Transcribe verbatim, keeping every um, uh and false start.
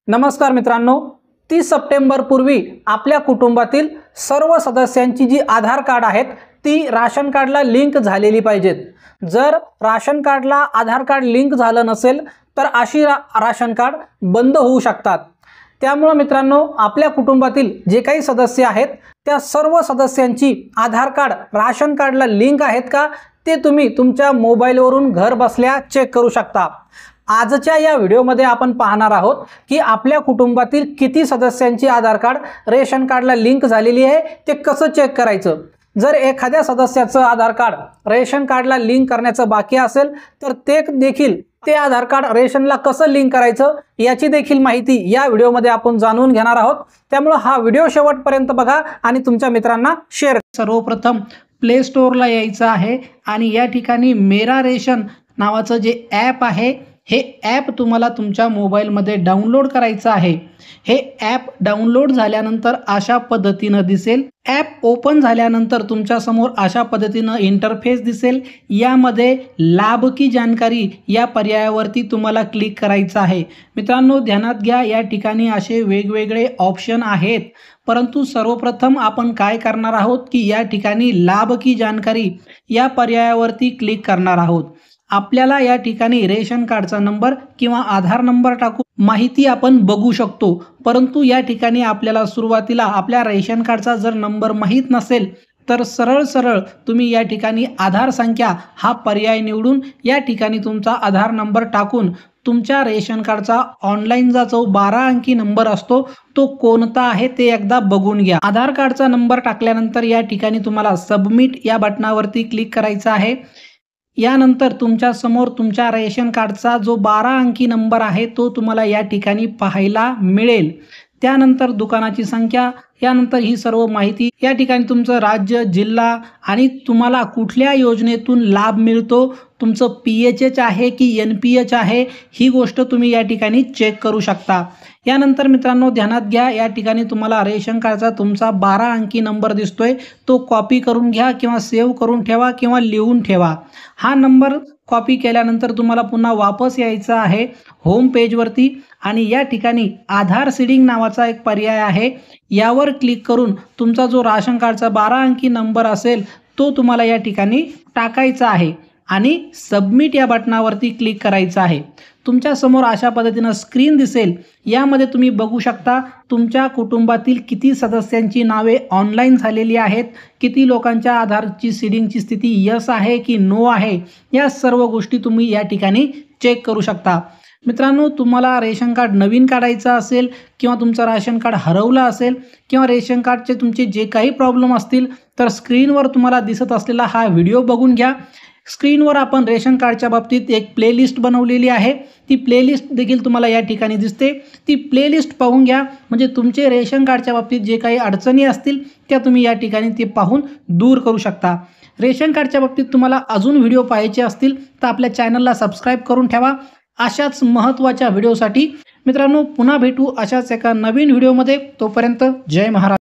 नमस्कार मित्रांनो, तीस सप्टेंबर पूर्वी आपल्या कुटुंबातील सर्व सदस्यांची जी आधार कार्ड आहेत ती राशन कार्डला लिंक झालेली पाहिजेत। जर राशन कार्डला आधार कार्ड लिंक झालं नसेल तर अशी रा, राशन कार्ड बंद होऊ शकतात। त्यामुळे मित्रांनो, आपल्या कुटुंबातील जे काही सदस्य आहेत त्या सर्व सदस्यांची आधार कार्ड राशन कार्डला लिंक आहेत का ते तुम्ही तुमच्या मोबाईलवरून घर बसल्या चेक करू शकता। आजच्या या व्हिडिओमध्ये आपण पाहणार आहोत की आपल्या कुटुंबातील किती सदस्यांची आधार कार्ड रेशन कार्डला लिंक झालेली आहे ते कसं चेक करायचं। जर एखाद्या सदस्याचं आधार कार्ड रेशन कार्डला लिंक करण्याचं बाकी असेल तर ते देखील ते आधार कार्ड रेशनला कसं लिंक करायचं याची देखील माहिती या व्हिडिओमध्ये आपण जाणून घेणार आहोत। त्यामुळे हा व्हिडिओ शेवटपर्यंत बघा आणि तुमच्या मित्रांना शेअर। सर्वप्रथम प्ले स्टोअरला यायचं आहे आणि या ठिकाणी मेरा रेशन नावाचं जे ॲप आहे हे ॲप तुम्हाला तुमच्या मोबाईलमध्ये डाउनलोड करायचं आहे। हे ॲप डाउनलोड झाल्यानंतर अशा पद्धतीने दिसेल। ॲप ओपन झाल्यानंतर तुमच्या समोर अशा पद्धतीने इंटरफेस दिसेल। यामध्ये लाभ की जानकारी या पर्यायावरती तुम्हाला क्लिक करायचं आहे। मित्रांनो, ध्यानात घ्या, या ठिकाणी असे वेगवेगळे ऑप्शन आहेत, परंतु सर्वप्रथम आपण काय करणार आहोत की या ठिकाणी लाभ की जानकारी या पर्यायावरती क्लिक करणार आहोत। आपल्याला या ठिकाणी रेशन कार्डचा नंबर किंवा आधार नंबर टाकून माहिती आपण बघू शकतो, परंतु या ठिकाणी आपल्याला सुरुवातीला आपल्या रेशन कार्डचा जर नंबर माहीत नसेल तर सरळ सरळ तुम्ही या ठिकाणी आधार संख्या हा पर्याय निवडून या ठिकाणी तुमचा आधार नंबर टाकून तुमच्या रेशन कार्डचा ऑनलाईनचा जो बारा अंकी नंबर असतो तो कोणता आहे ते एकदा बघून घ्या। आधार कार्डचा नंबर टाकल्यानंतर या ठिकाणी तुम्हाला सबमिट या बटनावरती क्लिक करायचं आहे। यानंतर तुमच्या समोर तुमच्या रेशन कार्डचा जो बारा अंकी नंबर आहे तो तुम्हाला या ठिकाणी पाहायला मिळेल। त्यानंतर दुकानाची संख्या, यानंतर ही सर्व माहिती, या ठिकाणी तुमचं राज्य, जिल्हा आणि तुम्हाला कुठल्या योजनेतून लाभ मिळतो, तुमचं पी एच एच आहे की एन पी एच आहे, ही गोष्ट तुम्ही या ठिकाणी चेक करू शकता। यानंतर मित्रांनो, ध्यानात घ्या, या ठिकाणी तुम्हाला रेशन कार्डचा तुमचा बारा अंकी नंबर दिसतोय तो कॉपी करून घ्या किंवा सेव्ह करून ठेवा किंवा लिहून ठेवा। हा नंबर कॉपी केल्यानंतर तुम्हाला पुन्हा वापस यायचं आहे होम पेजवरती आणि या ठिकाणी आधार सीडिंग नावाचा एक पर्याय आहे, यावर क्लिक करून तुमचा जो राशन कार्डचा बारा अंकी नंबर असेल तो तुम्हाला या ठिकाणी टाकायचा आहे आणि सबमिट या बटनावरती क्लिक करायचं आहे। तुमच्या समोर अशा पद्धतीनं स्क्रीन दिसेल। यामध्ये तुम्ही बघू शकता तुमच्या कुटुंबातील किती सदस्यांची नावे ऑनलाईन झालेली आहेत, किती लोकांच्या आधारची सीडिंगची स्थिती यस आहे की नो आहे, या सर्व गोष्टी तुम्ही या ठिकाणी चेक करू शकता। मित्रांनो, तुम्हाला रेशन कार्ड नवीन काढायचं असेल किंवा तुमचं राशन कार्ड हरवलं असेल किंवा रेशन कार्डचे तुमचे जे काही प्रॉब्लेम असतील तर स्क्रीनवर तुम्हाला दिसत असलेला हा व्हिडिओ बघून घ्या। स्क्रीनवर आपण रेशन कार्डच्या बाबतीत एक प्लेलिस्ट बनवलेली आहे, ती प्लेलिस्ट देखील तुम्हाला या ठिकाणी दिसते। ती प्लेलिस्ट पाहून घ्या, म्हणजे तुमचे रेशन कार्डच्या बाबतीत जे काही अडचणी असतील त्या तुम्ही या ठिकाणी ते पाहून दूर करू शकता। रेशन कार्डच्या बाबतीत तुम्हाला अजून व्हिडिओ पाहायचे असतील तर आपल्या चॅनलला सबस्क्राईब करून ठेवा अशाच महत्त्वाच्या व्हिडिओसाठी। मित्रांनो, पुन्हा भेटू अशाच एका नवीन व्हिडिओमध्ये। तोपर्यंत जय महाराष्ट्र।